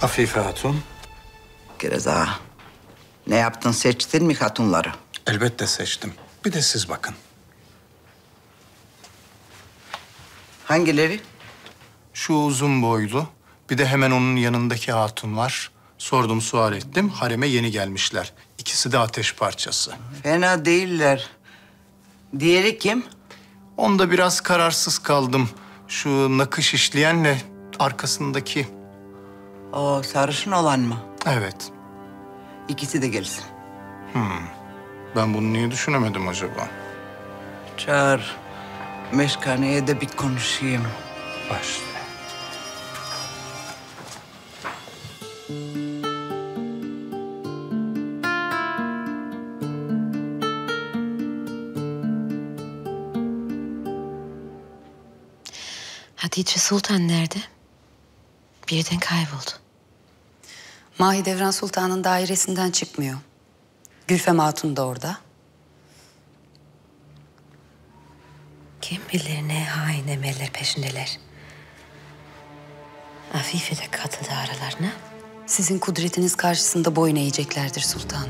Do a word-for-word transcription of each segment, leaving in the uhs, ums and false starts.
Afife Hatun. Kiraz ağa, ne yaptın, seçtin mi hatunları? Elbette seçtim. Bir de siz bakın. Hangileri? Şu uzun boylu, bir de hemen onun yanındaki hatun var. Sordum, sual ettim. Hareme yeni gelmişler. İkisi de ateş parçası. Fena değiller. Diğeri kim? Onda biraz kararsız kaldım. Şu nakış işleyenle arkasındaki. O sarışın olan mı? Evet. İkisi de gelsin. Ben bunu niye düşünemedim acaba? Çağır. Meşkaneye de bir konuşayım. Başla. Hatice Sultan nerede? Birden kayboldu. Mahidevran Sultan'ın dairesinden çıkmıyor. Gülfem Hatun da orada. Kim bilir ne hain emeller peşindeler. Afife de katıldı aralarına. Sizin kudretiniz karşısında boyun eğeceklerdir sultanım.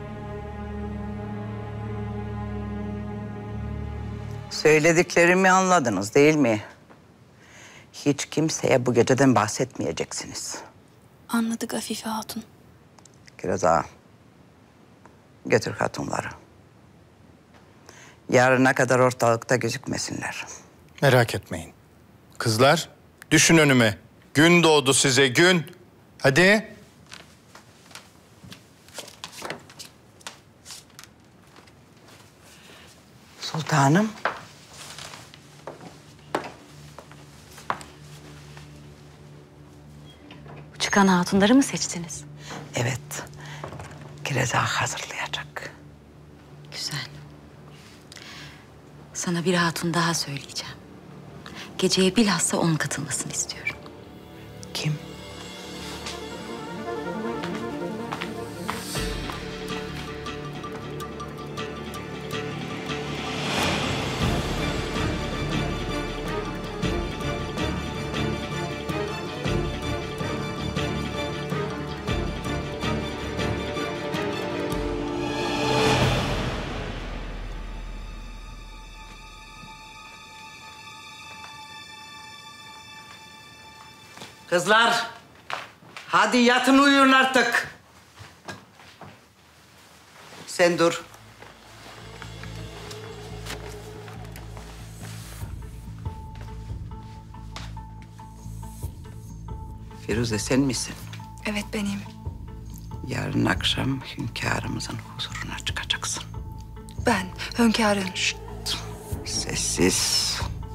Söylediklerimi anladınız değil mi? Hiç kimseye bu geceden bahsetmeyeceksiniz. Anladık Afife Hatun. Kiraz ağa, götür hatunları. Yarına kadar ortalıkta gözükmesinler. Merak etmeyin. Kızlar, düşün önüme. Gün doğdu size, gün. Hadi. Sultanım. Çıkan hatunları mı seçtiniz? Evet. Kiraz ağa hazırlayacak. Güzel. Sana bir hatun daha söyleyeceğim. Geceye bilhassa onun katılmasını istiyorum. Kim? Kızlar, hadi yatın uyuyun artık. Sen dur. Firuze sen misin? Evet benim. Yarın akşam hünkârımızın huzuruna çıkacaksın. Ben hünkârın. Şşt, sessiz.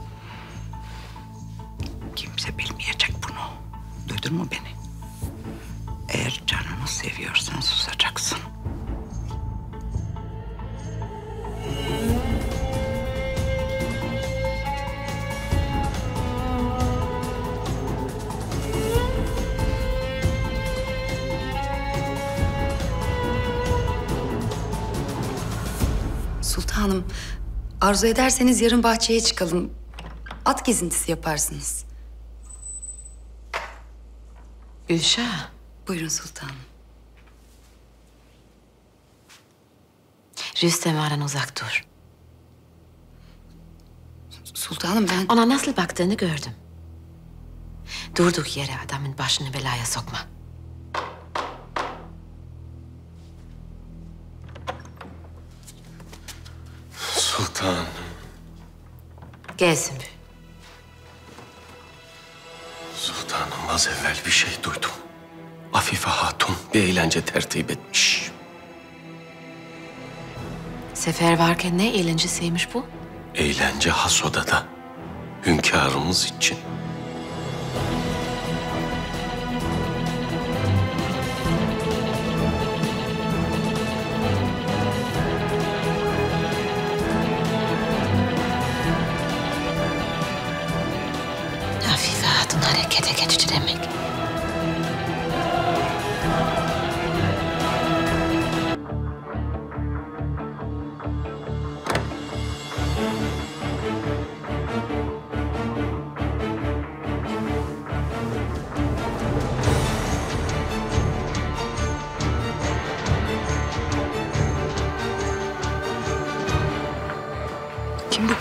Kimse bilmeyecek bunu. Duydun mu beni? Eğer canını seviyorsan susacaksın. Sultanım, arzu ederseniz yarın bahçeye çıkalım. At gezintisi yaparsınız. Gülşah. Buyurun sultanım. Rüstem Ağa'dan uzak dur. Sultanım ben... Ona nasıl baktığını gördüm. Durduk yere adamın başını belaya sokma. Sultanım. Gel Sümbül. Sultanım, az evvel bir şey duydum. Afife Hatun bir eğlence tertip etmiş. Sefer varken ne eğlencesiymiş bu? Eğlence has odada. Hünkârımız için. Afife Hatun harekete geçti demek.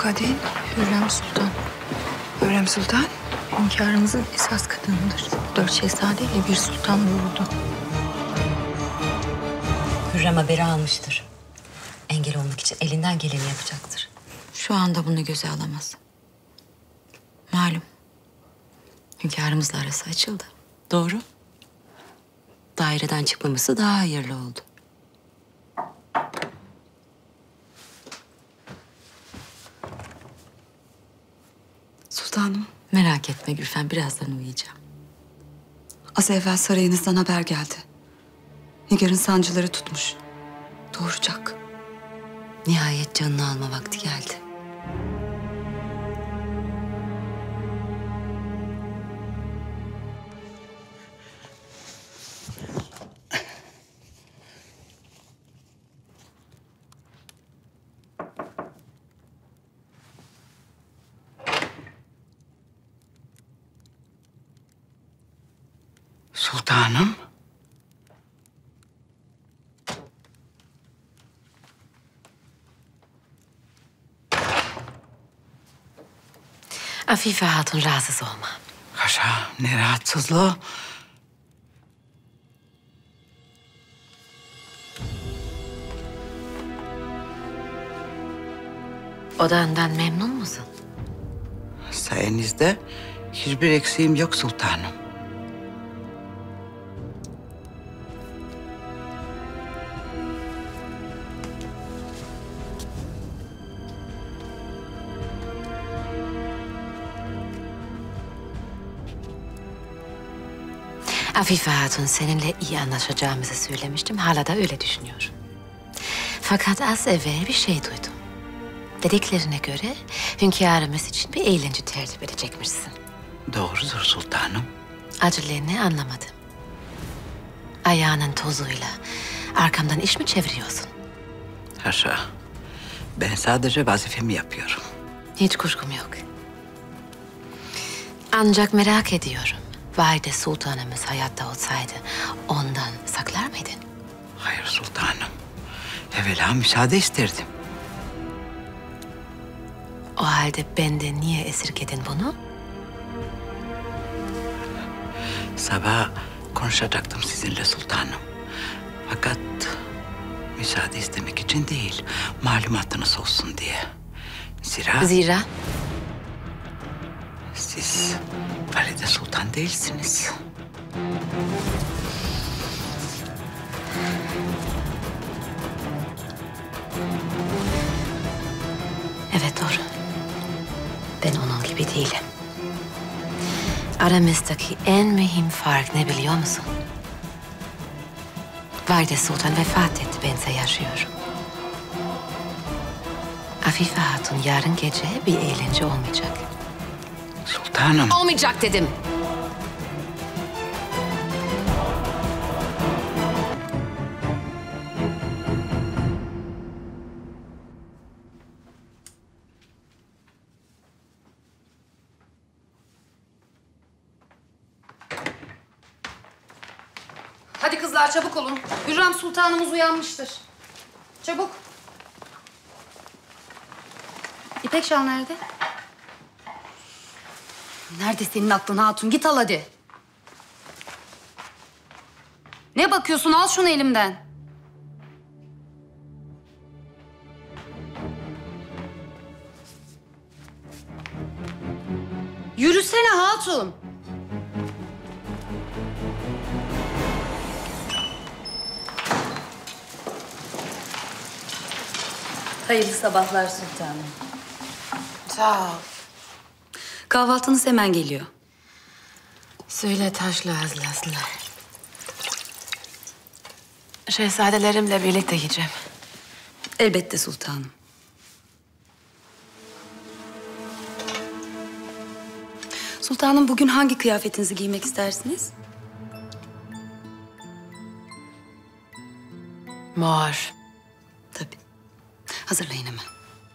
Kadın, Hürrem Sultan. Hürrem Sultan. Hünkârımızın esas kadınıdır. Dört şehzade ile bir sultan yurdu. Hürrem haberi almıştır. Engel olmak için elinden geleni yapacaktır. Şu anda bunu göze alamaz. Malum. Hünkârımızla arası açıldı. Doğru. Daireden çıkmaması daha hayırlı oldu. Sultanım, Merak etme Gülfem, birazdan uyuyacağım. az evvel sarayınızdan haber geldi. Nigar'ın sancıları tutmuş. Doğuracak. Nihayet canını alma vakti geldi. Sultanım. Afife Hatun, rahatsız olma. Haşa, ne rahatsızlığı. Odandan memnun musun? Sayenizde hiçbir eksiğim yok sultanım. Afife Hatun, seninle iyi anlaşacağımızı söylemiştim. Hala da öyle düşünüyorum. Fakat az evvel bir şey duydum. Dediklerine göre hünkârımız için bir eğlence tertip edecekmişsin. Doğrudur sultanım. Aceleni anlamadım. Ayağının tozuyla arkamdan iş mi çeviriyorsun? Haşa. Ben sadece vazifemi yapıyorum. Hiç kuşkum yok. Ancak merak ediyorum. Valide Sultanımız hayatta olsaydı ondan saklar mıydın? Hayır sultanım. Evvela müsaade isterdim. O halde benden niye esirgedin bunu? Sabah konuşacaktım sizinle sultanım. Fakat müsaade istemek için değil, malumatınız olsun diye. Zira Zira siz Valide Sultan değilsiniz. evet doğru. Ben onun gibi değilim. Aramızdaki en mühim fark ne biliyor musun? Valide Sultan vefat etti, bense yaşıyorum. Afife Hatun yarın gece bir eğlence olmayacak. Sultanım. Olmayacak dedim. Hadi kızlar çabuk olun. Hürrem Sultanımız uyanmıştır. Çabuk. İpek şal nerede? Nerede senin aklın hatun? Git al hadi. Ne bakıyorsun? Al şunu elimden. Yürüsene hatun. Hayırlı sabahlar sultanım. Sağ ol. Kahvaltınız hemen geliyor. Söyle taşlı hazırlasınlar. Şehzadelerimle birlikte yiyeceğim. Elbette sultanım. Sultanım bugün hangi kıyafetinizi giymek istersiniz? Mor. Tabii. Hazırlayın hemen.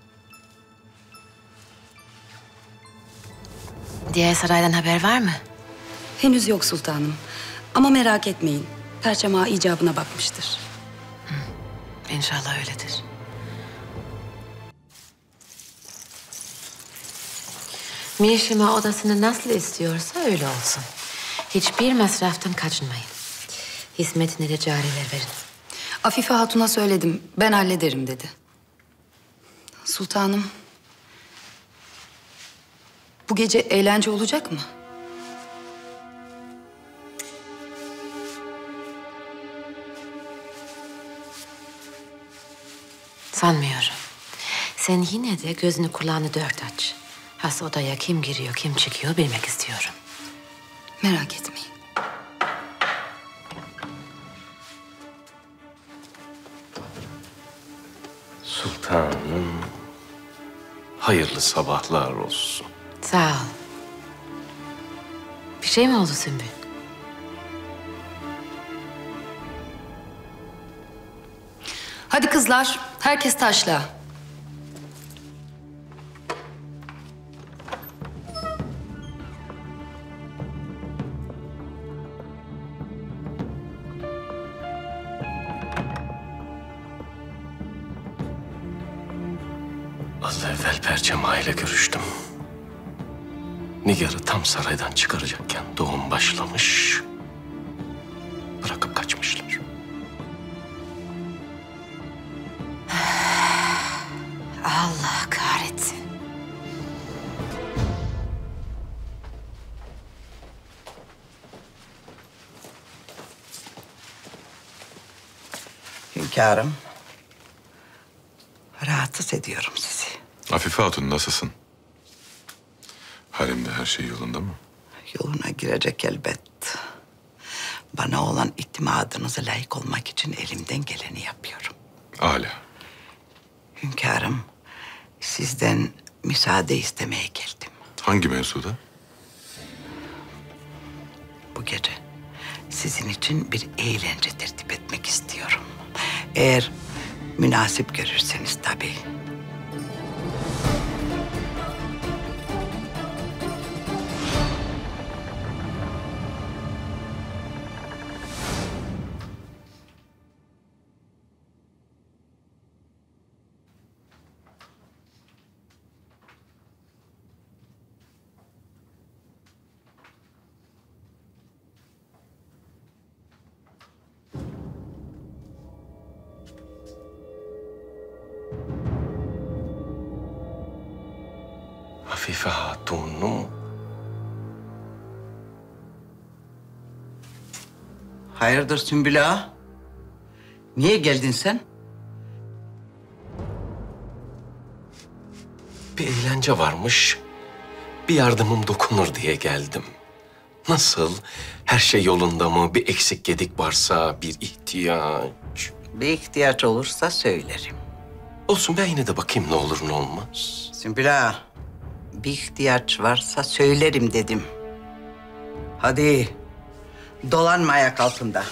Diğer saraydan haber var mı? Henüz yok sultanım. Ama merak etmeyin. Perçem Ağa icabına bakmıştır. İnşallah öyledir. Mişima odasını nasıl istiyorsa öyle olsun. Hiçbir masraftan kaçınmayın. Hizmetine de cariler verin. Afife Hatun'a söyledim. Ben hallederim dedi. Sultanım. Bu gece eğlence olacak mı? Sanmıyorum. Sen yine de gözünü kulağını dört aç. Has odaya kim giriyor, kim çıkıyor bilmek istiyorum. Merak etmeyin. Sultanım, hayırlı sabahlar olsun. Sağ ol. Bir şey mi oldu Sümbül? Hadi kızlar, herkes taşla. Az evvel Perçema ile görüştüm. Nigar'ı tam saraydan çıkaracakken doğum başlamış. Bırakıp kaçmışlar. Allah kahretsin. Hünkârım, rahatsız ediyorum sizi. Afife Hatun nasılsın? Haremde her şey yolunda mı? Yoluna girecek elbet. Bana olan itimadınıza layık olmak için elimden geleni yapıyorum. Âlâ. Hünkârım, sizden müsaade istemeye geldim. Hangi mevzuda? Bu gece sizin için bir eğlence tertip etmek istiyorum. Eğer münasip görürseniz tabii. Afife Hatun'u Hayırdır Sümbül Ağa? Niye geldin sen? bir eğlence varmış. Bir yardımım dokunur diye geldim. Nasıl? Her şey yolunda mı? Bir eksik gedik varsa, bir ihtiyaç. Bir ihtiyaç olursa söylerim. Olsun, ben yine de bakayım ne olur ne olmaz. Sümbül Ağa, bir ihtiyaç varsa söylerim dedim. Hadi, dolanma ayak altında.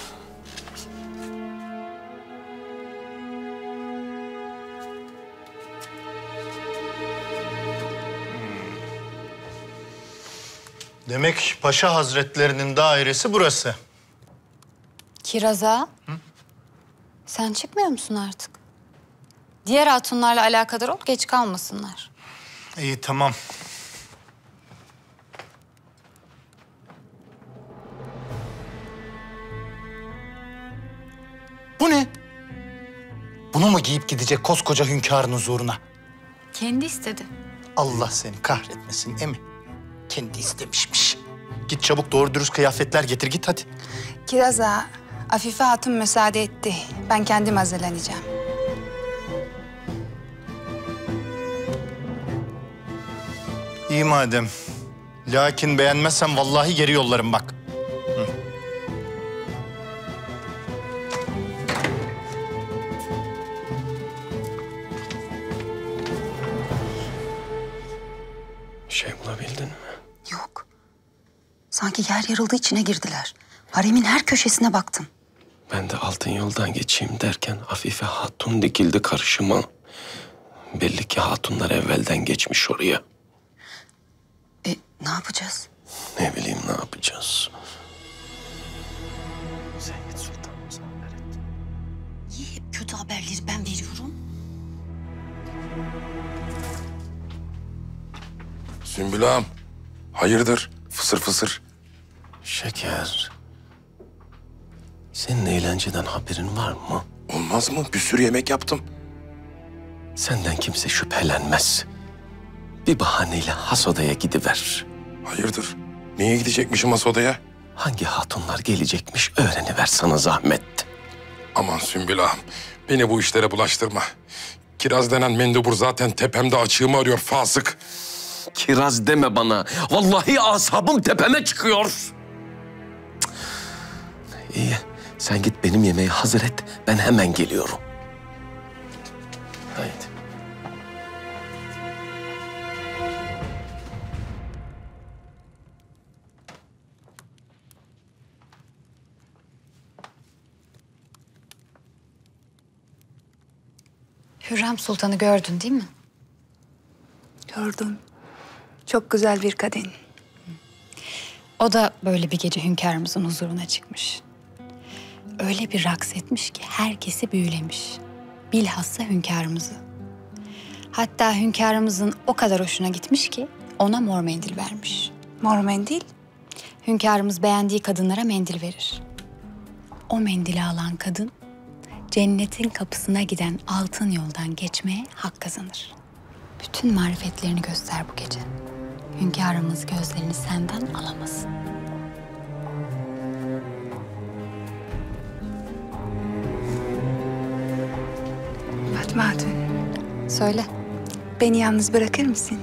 Demek Paşa Hazretlerinin dairesi burası. Kiraza, sen çıkmıyor musun artık? Diğer hatunlarla alakadar ol, geç kalmasınlar. İyi, tamam. Bu ne? Bunu mu giyip gidecek koskoca hünkârın huzuruna? Kendi istedi. Allah seni kahretmesin emi. Kendi istemişmiş. Git çabuk doğru dürüst kıyafetler getir git hadi. Kiraza, Afife Hatun müsaade etti. Ben kendim hazırlanacağım. İyi madem. Lakin beğenmezsem vallahi geri yollarım bak. Hı. Bir şey bulabildin mi? Yok. Sanki yer yarıldı, içine girdiler. Haremin her köşesine baktım. Ben de altın yoldan geçeyim derken Afife Hatun dikildi karşıma. Belli ki hatunlar evvelden geçmiş oraya. E, ne yapacağız? Ne bileyim ne yapacağız? Sen git sultanım, sen ver et. Niye hep kötü haberleri ben veriyorum? Sümbül ağam, Hayırdır? Fısır fısır. Şeker. Senin eğlenceden haberin var mı? Olmaz mı? Bir sürü yemek yaptım. Senden kimse şüphelenmez. Bir bahaneyle has odaya gidiver. Hayırdır? Niye gidecekmişim has odaya? Hangi hatunlar gelecekmiş öğreniver sana zahmet. Aman Sümbül ağam, beni bu işlere bulaştırma. Kiraz denen mendebur zaten tepemde açığımı arıyor fasık. Kiraz deme bana. Vallahi asabım tepeme çıkıyor. Cık. İyi, sen git benim yemeği hazır et. Ben hemen geliyorum. Haydi. Hürrem Sultan'ı gördün değil mi? Gördüm. Çok güzel bir kadın. O da böyle bir gece hünkârımızın huzuruna çıkmış. Öyle bir raks etmiş ki herkesi büyülemiş. Bilhassa hünkârımızı. Hatta hünkârımızın o kadar hoşuna gitmiş ki ona mor mendil vermiş. Mor mendil? Hünkârımız beğendiği kadınlara mendil verir. O mendili alan kadın cennetin kapısına giden altın yoldan geçmeye hak kazanır. Bütün marifetlerini göster bu gece. Hünkârımız gözlerini senden alamasın. Fatma Hatun, Söyle. beni yalnız bırakır mısın?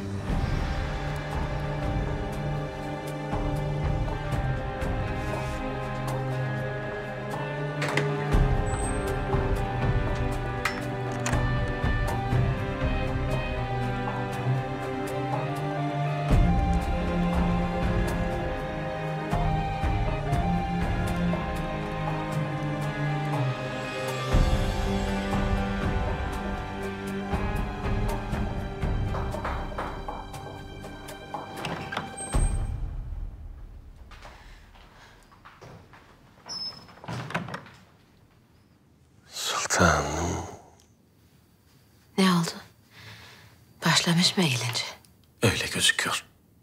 Sultanım. Ne oldu? Başlamış mı eğlence? Öyle gözüküyor.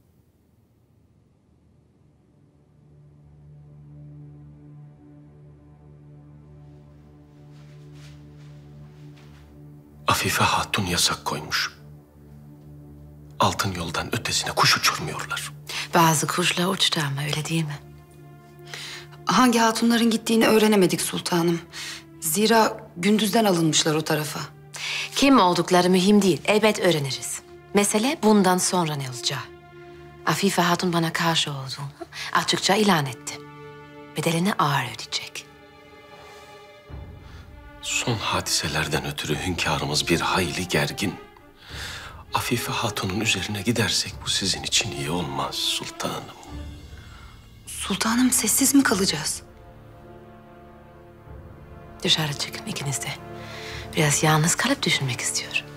Afife Hatun yasak koymuş. Altın yoldan ötesine kuş uçurmuyorlar. Bazı kuşlar uçtu ama öyle değil mi? Hangi hatunların gittiğini öğrenemedik sultanım. Zira gündüzden alınmışlar o tarafa. Kim oldukları mühim değil. Elbet öğreniriz. Mesele bundan sonra ne olacağı. Afife Hatun bana karşı olduğunu açıkça ilan etti. Bedelini ağır ödeyecek. Son hadiselerden ötürü hünkârımız bir hayli gergin. Afife Hatun'un üzerine gidersek bu sizin için iyi olmaz sultanım. Sultanım sessiz mi kalacağız? Dışarı çıkın ikiniz de. Biraz yalnız kalıp düşünmek istiyorum.